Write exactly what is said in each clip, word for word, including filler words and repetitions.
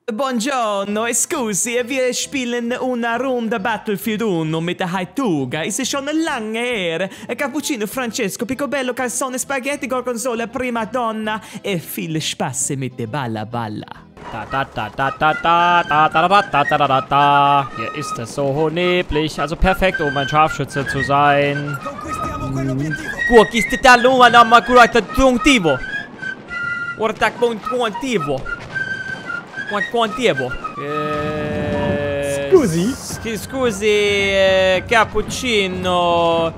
Buongiorno, scusi, wir spielen una Runde Battlefield uno mit der Haituga. Es ist schon lange her. Cappuccino, Francesco, Picobello, Calzone, Spaghetti, Gorgonzola, Prima Donna e viel Spaß mit der Balla Balla. Da da da da da da da da da da da da da. Hier ist es so neblig, also perfekt, um ein Scharfschütze zu sein. Conquista l'una ma curata puntivo. Guarda quantivo. Quantivo. Scusi? Scusi, eh, Cappuccino.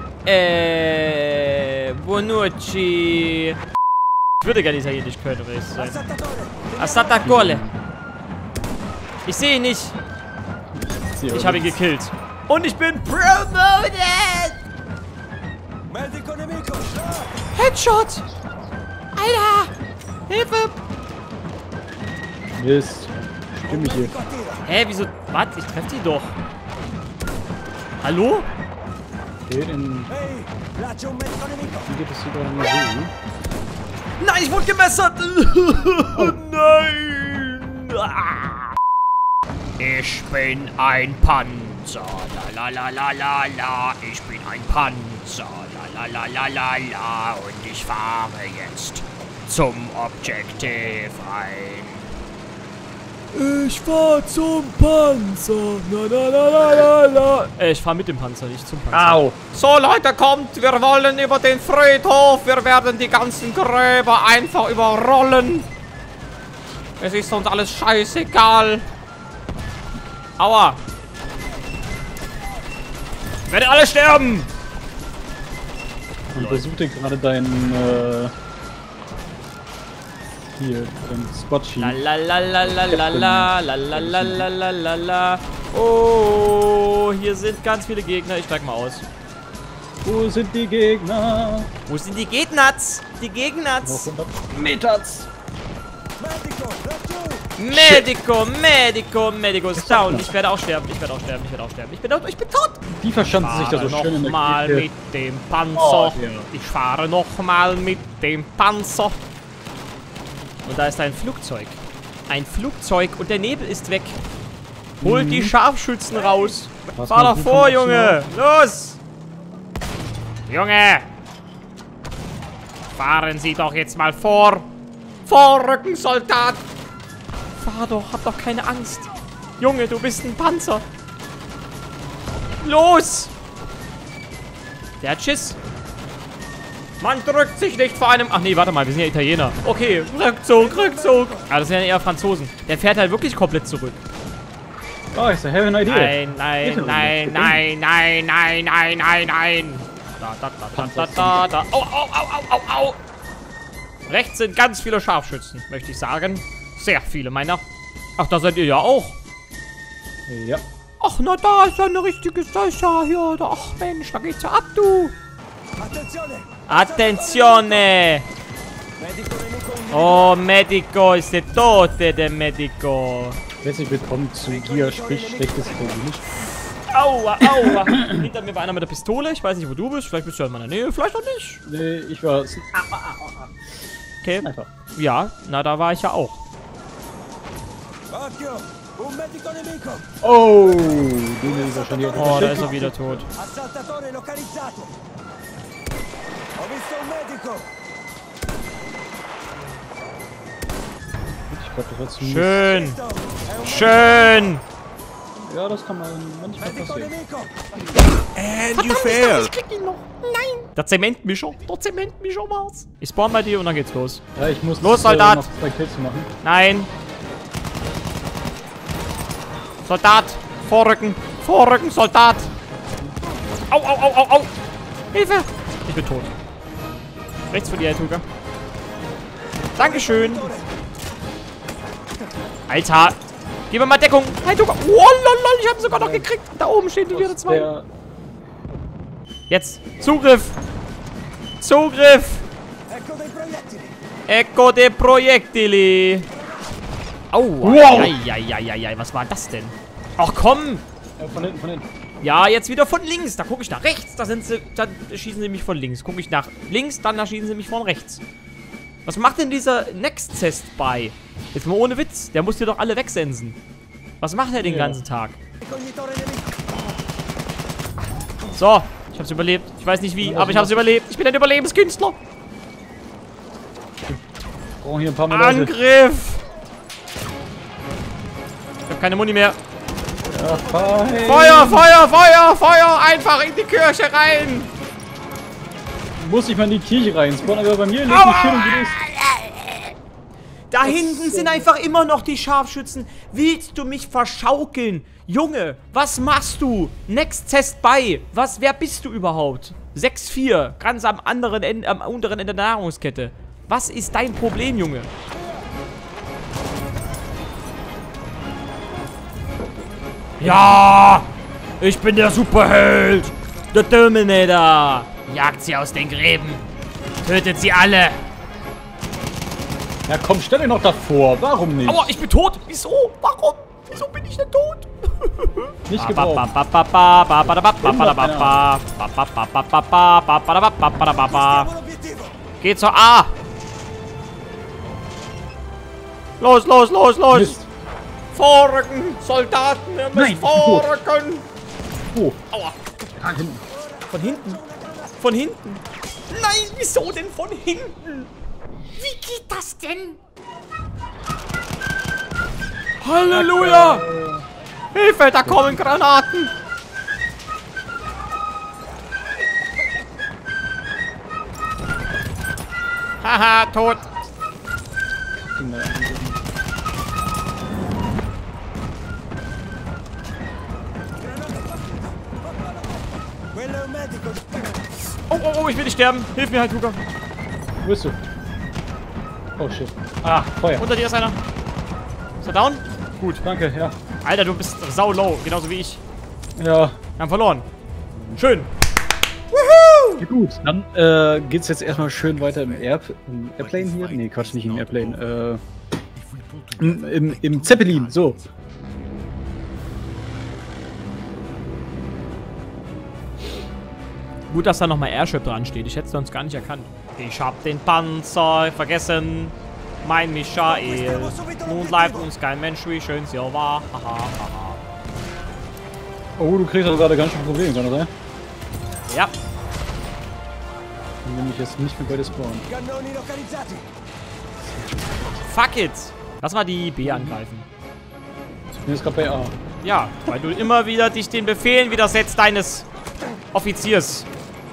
Eh, Bonucci. Ich würde gerne italienisch können, um ehrlich zu sein. Assatacole. Ich sehe ihn nicht. Ich habe ihn gekillt. Und ich bin promoted. Headshot. Alter. Hilfe. Mist. Stimme ich hier. Hä, wieso? Was? Ich treffe die doch. Hallo? Okay, dann... Wie geht es hier gerade mal so? Nein, ich wurde gemessert! Oh nein! Ich bin ein Panzer. La la la la la la. Ich bin ein Panzer. La la la la la la. Und ich fahre jetzt zum Objective rein. Ich fahr zum Panzer. La la la la la. Ich fahr mit dem Panzer, nicht zum Panzer. Au! So, Leute, kommt, wir wollen über den Friedhof. Wir werden die ganzen Gräber einfach überrollen. Es ist uns alles scheißegal. Aua. Werdet alle sterben. Und versuchte gerade deinen, äh... Hier, dein Spot-Sheet. La la la la la la la la la la la la la la. Oh, hier sind ganz viele Gegner. Ich steig mal aus. Wo sind die Gegner? Wo sind die Gegners? Die Gegners. Meters. Medico, Medico, Medico ist down. Ich werde auch sterben, ich werde auch sterben, ich werde auch sterben. Ich bin tot, ich bin tot. Die verschanzen sich da so schön in der Nochmal Küche. mit dem Panzer. Oh, ja. Ich fahre nochmal mit dem Panzer. Und da ist ein Flugzeug. Ein Flugzeug und der Nebel ist weg. Holt Mhm. die Scharfschützen raus. Was Fahr noch doch vor, Information? Junge. Los. Junge. Fahren Sie doch jetzt mal vor. Vorrücken, Soldat. Fahr doch, hab doch keine Angst. Junge, du bist ein Panzer. Los. Der hat Schiss. Man drückt sich nicht vor einem... Ach nee, warte mal, wir sind ja Italiener. Okay, Rückzug, Rückzug. Ah, das sind ja eher Franzosen. Der fährt halt wirklich komplett zurück. Oh, ich have an idea. Nein, nein, nein, nein, nein, nein, nein, nein, nein. Da, da, da, da, da, da. Au, au, au, au, au, au. Rechts sind ganz viele Scharfschützen, möchte ich sagen. Sehr viele, meiner. Ach, da seid ihr ja auch. Ja. Ach, na, da ist ja eine richtige Sache hier. Da, ach, Mensch, da geht's ja ab, du. Attenzione! Oh, Medico, ist der Tote, der Medico. Herzlich willkommen zu Gia, sprich schlechtes Englisch. Aua, aua. Hinter mir war einer mit der Pistole. Ich weiß nicht, wo du bist. Vielleicht bist du in meiner Nähe, vielleicht auch nicht. Nee, ich war... Okay. Einfach. Ja, na, da war ich ja auch. Oh, den ist wahrscheinlich auch... Oh, da ist er wieder tot. Ich glaube, das war zu... Schön. Schön. Ja, das kann man manchmal passieren. And you failed. Der Zementmischer. Der Zementmischer war's. Ich spawn bei dir und dann geht's los. Ja, ich muss... Los, Soldat. Äh, noch zwei Kills machen. Nein. Soldat. Vorrücken. Vorrücken, Soldat. Au, au, au, au, au. Hilfe. Ich bin tot. Rechts von dir, Haituga. Dankeschön. Alter. Gib mir mal Deckung. Haituga. Oh, lolol, ich hab ihn sogar noch gekriegt. Da oben stehen die wieder zwei. Der... Jetzt. Zugriff. Zugriff. Ecco de Proiettili. Au. Wow. Eieieiei, was war das denn? Ach komm. Ja, von hinten, von hinten. Ja, jetzt wieder von links. Da gucke ich nach rechts. Da sind sie. Dann schießen sie mich von links. Gucke ich nach links, dann da schießen sie mich von rechts. Was macht denn dieser Next-Test bei? Jetzt mal ohne Witz. Der muss dir doch alle wegsensen. Was macht er den Ja. ganzen Tag? So, ich hab's überlebt. Ich weiß nicht wie, aber ich hab's überlebt. Ich bin ein Überlebenskünstler. Wir brauchen hier ein paar mehr Leute. Angriff! Ich hab keine Muni mehr. Ja, fein. Feuer, Feuer, Feuer, Feuer! Einfach in die Kirche rein! Muss ich mal in die Kirche rein. Spawn aber bei mir in die Aua! Kirche und gut ist. Da hinten sind einfach immer noch die Scharfschützen. Willst du mich verschaukeln? Junge, was machst du? Next Test bei. Was, wer bist du überhaupt? sechs vier, ganz am anderen Ende, am unteren Ende der Nahrungskette. Was ist dein Problem, Junge? Ja! Ich bin der Superheld! Der Terminator! Jagt sie aus den Gräben. Tötet sie alle. Ja komm, stell dich noch davor. Warum nicht? Aua, ich bin tot! Wieso? Warum? Wieso bin ich denn tot? Nicht gebraucht. Geht zur A! Los, los, los, los! Mist. Vorrücken! Soldaten, ihr müsst Nein, vorrücken! Oh, Aua! da hinten. Von hinten? Von hinten? Nein, wieso denn von hinten? Wie geht das denn? Halleluja! Hilfe, da kommen Granaten! Haha, tot! Oh, oh, oh, ich will nicht sterben. Hilf mir halt, Luca. Wo bist du? Oh shit. Ah, Feuer. Unter dir ist einer. Ist er down? Gut, danke, ja. Alter, du bist sau low, genauso wie ich. Ja. Wir haben verloren. Schön. Ja, gut, dann äh, geht's jetzt erstmal schön weiter im, Air im Airplane hier. Nee, Quatsch, nicht im Airplane. Äh, im, im, im Zeppelin, so. Gut, dass da nochmal Airship dran steht. Ich hätte es sonst gar nicht erkannt. Ich hab den Panzer vergessen. Mein Michael. Nun bleibt uns kein Mensch, wie schön sie auch war. Haha, haha. Oh, du kriegst also gerade ganz schön Probleme, kann das sein? Ja. Dann nehme ich jetzt nicht mehr bei der Spawn. Fuck it. Lass mal die B angreifen. Ich bin jetzt gerade bei A. Ja, weil du immer wieder dich den Befehlen widersetzt deines Offiziers.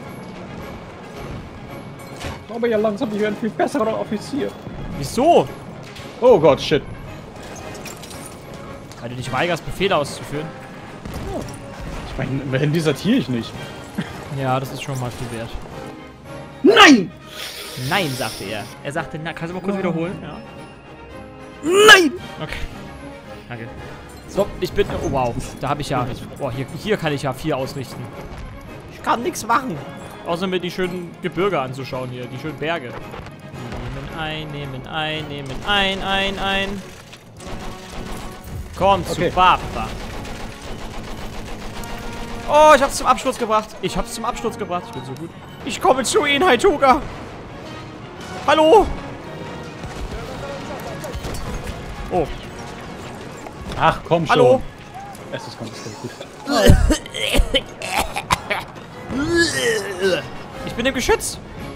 Aber ja, langsam bin ich ein viel besserer Offizier. Wieso? Oh Gott, shit. Weil du dich weigerst, Befehle auszuführen. Ich meine, immerhin desertiere ich nicht. Ja, das ist schon mal viel wert. Nein! Nein, sagte er. Er sagte, na, kannst du mal kurz wiederholen? Ja. Nein! Okay. Danke. So, ich bin... Oh, wow. Da habe ich ja... Ich, boah, hier, hier kann ich ja vier ausrichten. Ich kann nichts machen. Außer mir die schönen Gebirge anzuschauen hier. Die schönen Berge. Nehmen ein, nehmen ein, nehmen ein, ein, ein. Komm Okay. zu Papa. Oh, ich hab's zum Absturz gebracht. Ich hab's zum Absturz gebracht. Ich bin so gut. Ich komme zu Ihnen, Haituga. Hallo. Oh. Ach, komm schon. Hallo. Es ist ganz gut. Ich bin im Geschütz.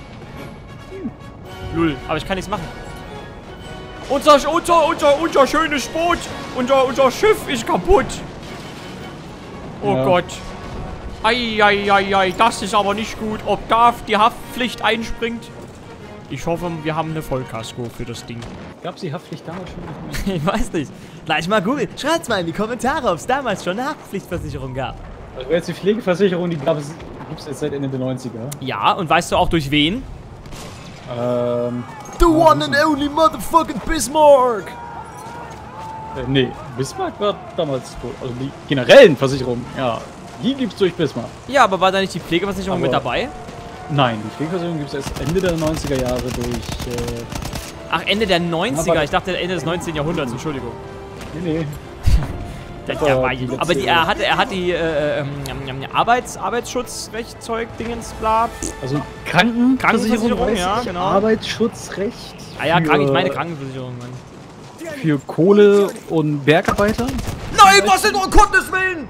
Lull, aber ich kann nichts machen. Unser, unser, unser, unser schönes Boot, unser, unser Schiff ist kaputt. Oh Ja. Gott. Eieiei, das ist aber nicht gut. Ob da die Haftpflicht einspringt? Ich hoffe, wir haben eine Vollkasko für das Ding. Gab's die Haftpflicht damals schon nicht Ich weiß nicht. Gleich mal googeln. Schreibt's mal in die Kommentare, ob es damals schon eine Haftpflichtversicherung gab. mehr? Also jetzt die Pflegeversicherung, die gab es gibt's jetzt seit Ende der neunziger. Ja, und weißt du auch durch wen? Ähm. The one and only motherfucking Bismarck! Äh, nee, Bismarck war damals. Also die generellen Versicherungen, ja. Die gibt's durch Bismarck. Ja, aber war da nicht die Pflegeversicherung Aber- mit dabei? Nein, die Pflegeversicherung gibt's erst Ende der neunziger Jahre durch. Äh, Ach, Ende der neunziger. Aber- Ich dachte Ende des neunzehnten Jahrhunderts, Entschuldigung. nee, nee. Der, der war, aber die, er hatte, er hat die äh, ähm, Arbeits, Arbeitsschutzrecht-Zeug, Dingens, bla. Also Krankenversicherung, Krankenversicherung, ja, ich, genau. Arbeitsschutzrecht. Ah ja, für, krank, ich meine Krankenversicherung, Mann. Für Kohle- und Bergarbeiter. Nein, was denn um Gottes Willen?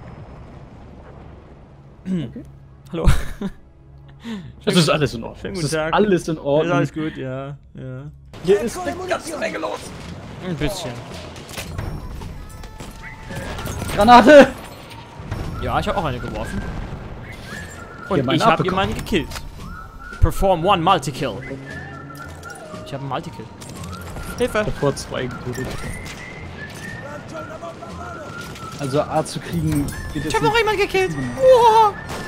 Okay. Hallo. Das ist alles in Ordnung. Schönen Das guten ist Tag. alles in Ordnung. Ist alles gut, ja, ja. Hier ist eine ganze Menge los. Ein bisschen. Granate! Ja, ich habe auch eine geworfen. Und haben einen ich habe abbekommen. jemanden gekillt. Perform one Multi-Kill. Ich habe einen Multi-Kill. Hilfe! Davor zwei getötet. Also A zu kriegen geht Ich jetzt habe noch nicht. jemanden gekillt. Wow.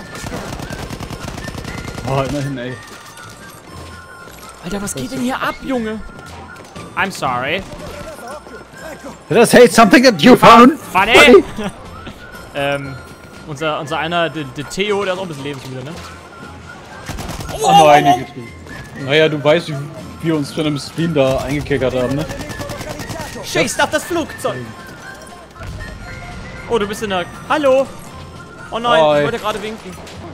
Oh, immerhin, ey. Alter, was geht denn hier ab, Junge? I'm sorry. Did I say something that you found? Funny! ähm, unser, unser einer, der, der Theo, der ist auch ein bisschen lebensmüde, ne? Oh nein, die getrieben. Naja, du weißt, wie wir uns schon im Stream da eingekickert haben, ne? Schießt auf das Flugzeug! Oh, du bist in der... Hallo! Oh nein, Hi. ich wollte gerade winken.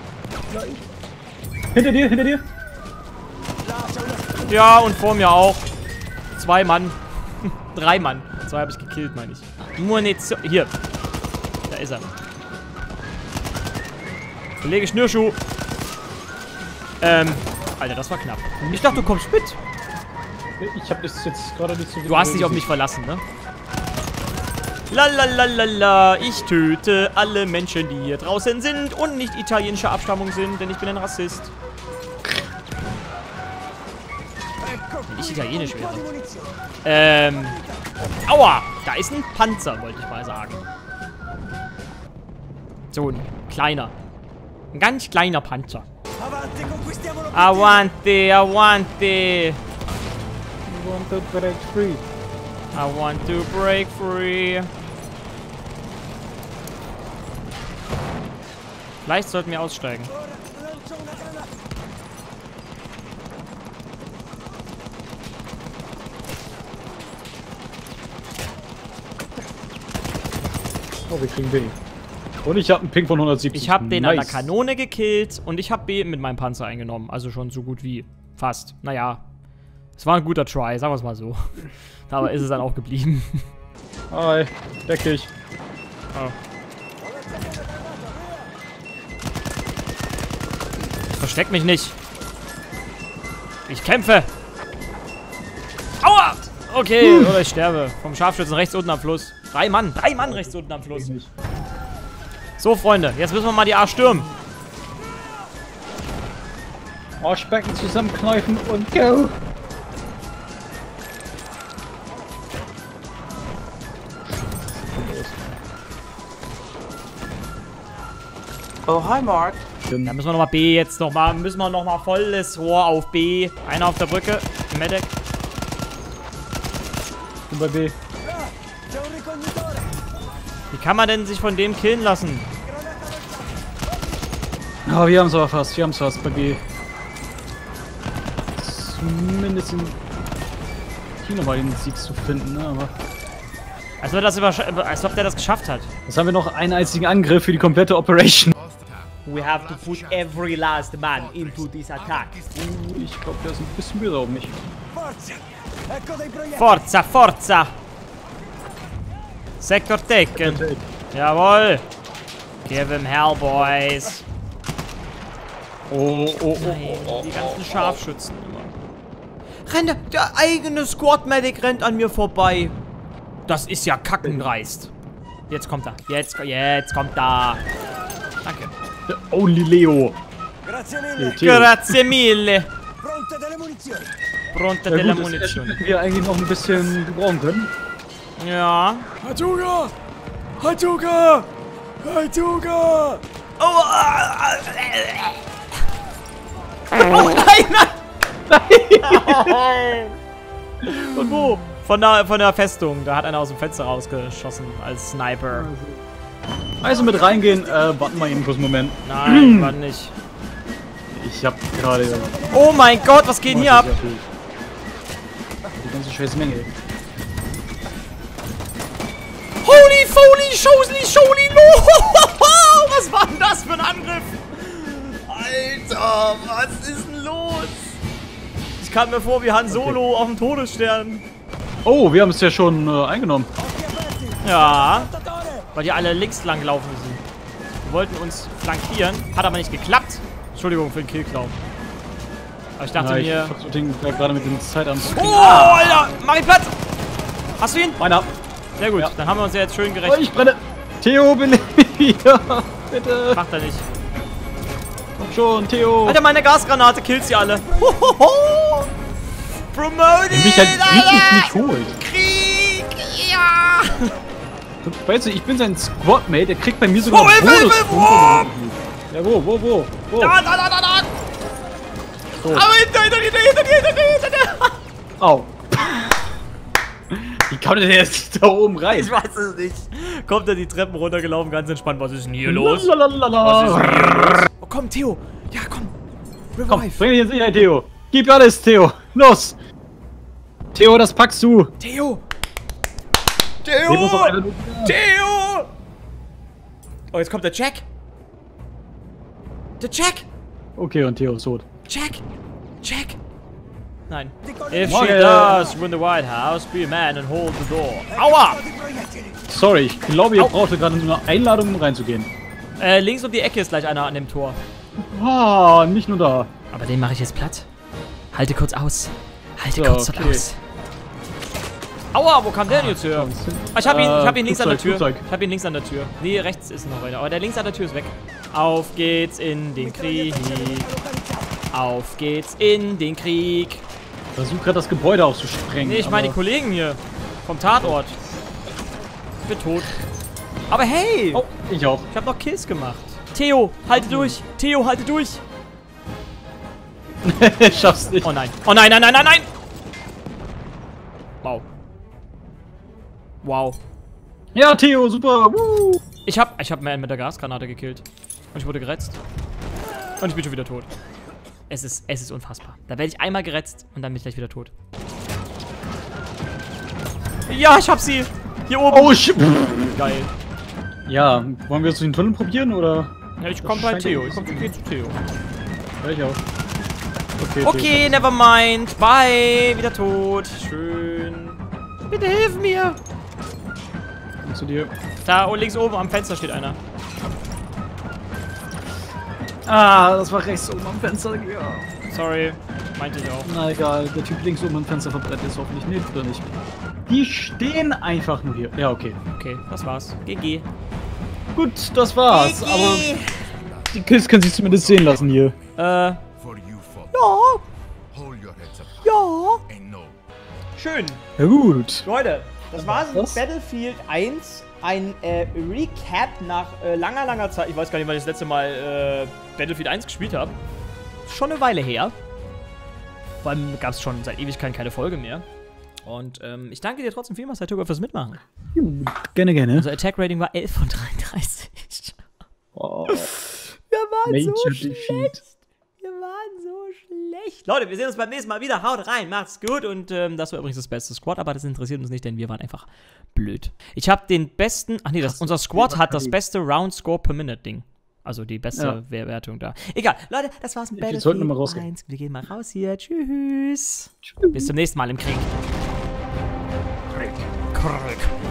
Hinter dir, hinter dir! Ja, und vor mir auch. Zwei Mann. Drei Mann. Zwei habe ich gekillt, meine ich. Munition. Hier. Da ist er. Kollege Schnürschuh. Ähm. Alter, das war knapp. Ich dachte, du kommst mit. Ich hab das jetzt gerade nicht so Du hast dich auf mich verlassen, ne? Lalalala, ich töte alle Menschen, die hier draußen sind und nicht italienischer Abstammung sind, denn ich bin ein Rassist. Wenn ich italienisch wäre. Ähm. Aua! Da ist ein Panzer, wollte ich mal sagen. So ein kleiner. Ein ganz kleiner Panzer. Avanti, avanti. I want to break free. I want to break free. Vielleicht sollten wir aussteigen. Oh, wir kriegen B. Und ich habe einen Ping von hundertsiebzig. Ich habe den nice. an der Kanone gekillt und ich habe B mit meinem Panzer eingenommen. Also schon so gut wie. Fast. Naja. Es war ein guter Try, sagen wir es mal so. Dabei ist es dann auch geblieben. Hi, deck dich. Oh. Ich versteck mich nicht. Ich kämpfe. Aua! Okay, oder ich sterbe. Vom Scharfschützen rechts unten am Fluss. Drei Mann, drei Mann rechts unten am Fluss. So, Freunde, jetzt müssen wir mal die A stürmen. Arschbecken zusammenkneifen und go! Oh, hi, Mark. Da müssen wir nochmal B jetzt nochmal. Müssen wir nochmal volles Rohr auf B. Einer auf der Brücke. Medic. Ich bin bei B. Wie kann man denn sich von dem killen lassen? Oh, wir haben es aber fast. Wir haben es fast bei B. Zumindest in hier nochmal den Sieg zu finden, ne? Aber Als, ob das als ob der das geschafft hat. jetzt haben wir noch einen einzigen Angriff für die komplette Operation. We have to put every last man into this attack. Ich glaube, der ist ein bisschen böse auf mich. Forza, forza! Sector taken. Jawohl. Give him hell, boys. Oh, oh, oh, Nein, oh, oh, die ganzen Scharfschützen immer. Rennt, der eigene Squad-Medic rennt an mir vorbei. Das ist ja kackendreist. Jetzt kommt er. Jetzt, jetzt kommt er. Danke. The only Leo. Grazie mille. Pronte Ja, della gut, das Munition. hätten wir eigentlich noch ein bisschen gebrauchen können. Ja. Hatuga! Hatuga! Hatuga! Oh, oh nein, nein! Und wo? Von der, von der Festung. Da hat einer aus dem Fenster rausgeschossen als Sniper. Also mit reingehen, äh, warten wir eben kurz einen Moment. Nein, war nicht. Ich hab gerade... Oh mein Gott, was geht hier ab? Die ganze scheiß Menge. Holy, holy Schosli, Scholi, no! Was war denn das für ein Angriff? Alter, was ist denn los? Ich kam mir vor wie Han Solo auf dem Todesstern. Oh, wir haben es ja schon äh, eingenommen. Ja, weil die alle links lang laufen müssen. Wir wollten uns flankieren, hat aber nicht geklappt. Entschuldigung für den Killclown. Aber ich dachte Ja, ich mir... versuche den ja, gerade mit den Zeitanzug. Oh, Alter, mach ihn platt! Hast du ihn? Meiner. Sehr gut, Ja. dann haben wir uns ja jetzt schön gerecht. Oh, ich brenne. Theo, beleb mich wieder. Bitte. Macht er nicht. Komm schon, Theo. Alter, meine Gasgranate killt sie alle. Hohoho! Promoted! Der mich halt wirklich nicht holt. Krieg! Ja! Weißt du, ich bin sein Squad-Mate, der kriegt bei mir sogar Oh, Hilfe, Bonus. Hilfe, wo? Ja, wo, wo, wo? wo? Da, da, da, da, da! So. Aber hinter, hinter dir, hinter dir, hinter dir, hinter dir! Au. Wie kam der jetzt da oben rein? Ich weiß es nicht. Kommt er die Treppen runtergelaufen, ganz entspannt. Was ist denn hier los? Lalalala. Was ist denn hier los? Oh, komm, Theo. Ja, komm. Komm, Revive. bring dich in Sicherheit, Theo. Gib alles, Theo. Los. Theo, das packst du. Theo. Sehen wir uns auf Theo. eine- Theo. Oh, jetzt kommt der Jack. Der Jack. Okay, und Theo ist tot. Jack. Jack. Nein. If she Morgen. does win the White House, be a man and hold the door. Aua! Sorry, ich glaube, ihr Au. braucht gerade nur eine Einladung, um reinzugehen. Äh, links um die Ecke ist gleich einer an dem Tor. Ah, nicht nur da. Aber den mache ich jetzt platt. Halte kurz aus. Halte So, kurz okay. aus. Aua, wo kam der denn jetzt her? Ah, ich hab ihn, ich hab ihn links an der Tür. Flugzeug. Ich hab ihn links an der Tür. Nee, rechts ist noch einer. Aber der links an der Tür ist weg. Auf geht's in den Krieg. Auf geht's in den Krieg. Versuch gerade das Gebäude aufzusprengen. Nee, ich meine die aber- Kollegen hier. Vom Tatort. Ich bin tot. Aber hey! Oh, ich auch. Ich hab noch Kills gemacht. Theo, halte durch. Theo, halte durch. Schaff's nicht. Oh nein. Oh nein, nein, nein, nein, nein. Wow. Wow. Ja, Theo, super. Woo. Ich hab, ich hab Man mit der Gasgranate gekillt. Und ich wurde geretzt. Und ich bin schon wieder tot. Es ist, es ist unfassbar. Da werde ich einmal geretzt und dann bin ich gleich wieder tot. Ja, ich hab sie. Hier oben. Oh, shit. Geil. Ja, wollen wir jetzt den Tunnel probieren, oder? Ja, ich komm bei scheint Theo. ja Ich komm ich geh zu Theo. Ja, ich auch. Okay, Okay, never mind. Bye. Wieder tot. Schön. Bitte hilf mir. Theo, zu dir. Da oh, links oben am Fenster steht einer. Ah, das war rechts oben am Fenster. Ja. Sorry. Meinte ich auch. Na egal, der Typ links oben am Fenster verbrennt jetzt hoffentlich nicht, oder nicht? Die stehen einfach nur hier. Ja, okay. Okay, das war's. G G. Gut, das war's. Aber die Kills können sich zumindest sehen lassen hier. Äh, For you folks. ja, Hold your heads up ja. and know. Schön. Ja gut. Leute, das war's mit Was? Battlefield eins. Ein äh, Recap nach äh, langer, langer Zeit. Ich weiß gar nicht, wann ich das letzte Mal äh, Battlefield eins gespielt habe. Schon eine Weile her. Vor allem gab es schon seit Ewigkeiten keine Folge mehr. Und ähm, ich danke dir trotzdem vielmals, Herr Tucker, fürs Mitmachen. Gerne, gerne. Unser Attack-Rating war elf von dreiunddreißig. Oh, Wir waren Major so Defeat. schlecht. Wir waren so schlecht. Leute, wir sehen uns beim nächsten Mal wieder. Haut rein, macht's gut. Und ähm, das war übrigens das beste Squad, aber das interessiert uns nicht, denn wir waren einfach blöd. Ich habe den besten... Ach nee, das, unser Squad hat das beste Round Score per Minute Ding. Also die beste Ja. Wertung da. Egal, Leute, das war's mit Wir sollten noch mal Battlefield rausgehen. eins. Wir gehen mal raus hier. Tschüss. Tschüss. Bis zum nächsten Mal im Krieg. Trick. Krieg.